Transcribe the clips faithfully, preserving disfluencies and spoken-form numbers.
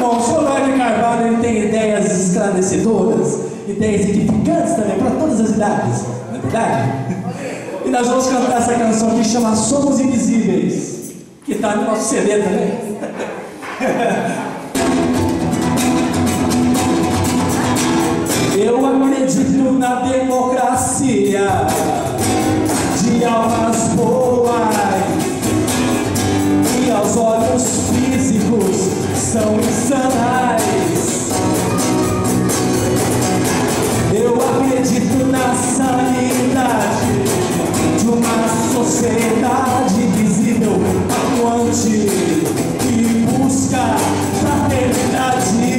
irmão, o senhor Wagner Carvalho ele tem ideias esclarecedoras, ideias edificantes também, para todas as idades, não é verdade? E nós vamos cantar essa canção que chama Somos Invisíveis, que está no nosso C D também. Eu acredito na democracia de almas boas, e aos olhos físicos são insanais. Eu acredito na sanidade de uma sociedade visível, atuante, que busca fraternidade.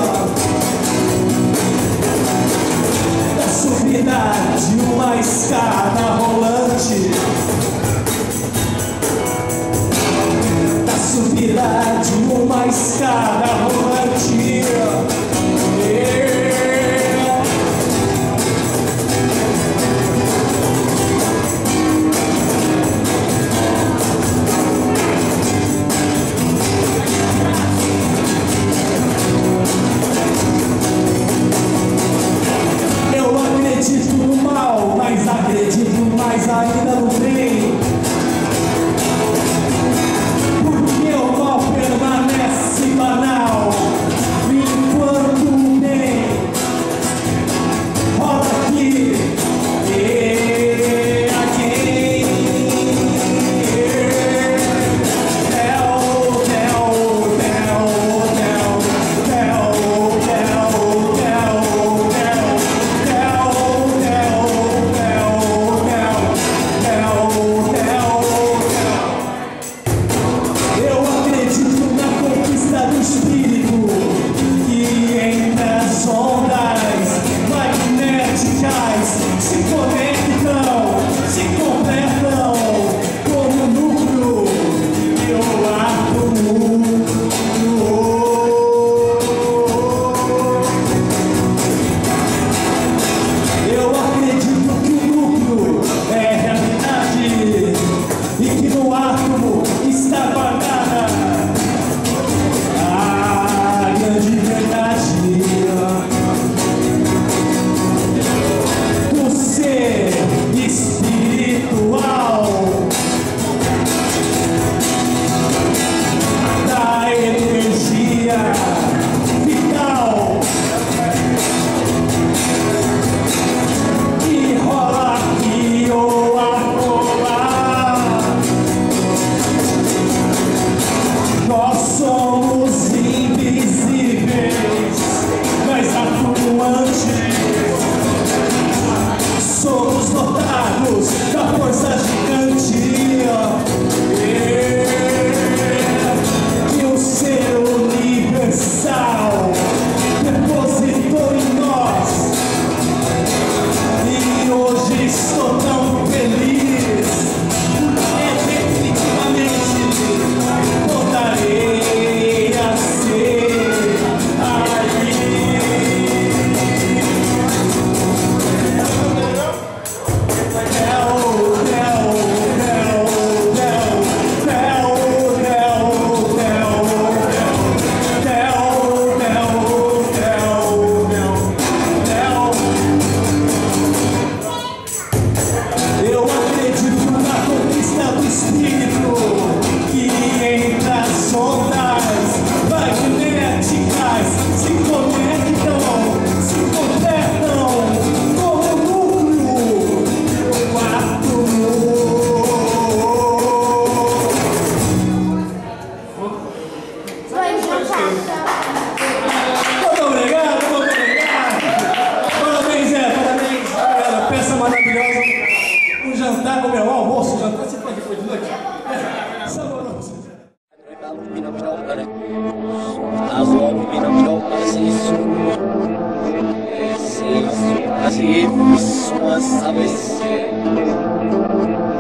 Da subida de uma escada rolante, da subida de uma escada rolante. Acredito no mal, mas acredito mais ainda no bem, porque o mal permanece banal, enquanto o bem roda aqui e aqui. Del, del, del, del, del, del, del, Así, suas aves.